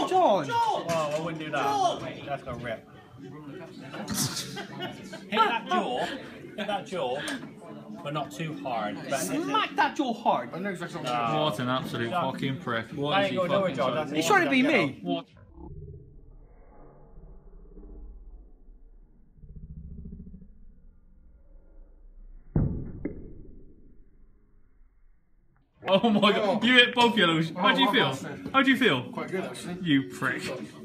John! Oh, I wouldn't do that. That's gonna rip. Hit that jaw, but not too hard. Smack that jaw hard. What an absolute fucking prick. What is he fucking saying? He's trying to be me. What? Oh my god, you hit both yellows. How do you feel? How do you feel? Quite good actually. You prick.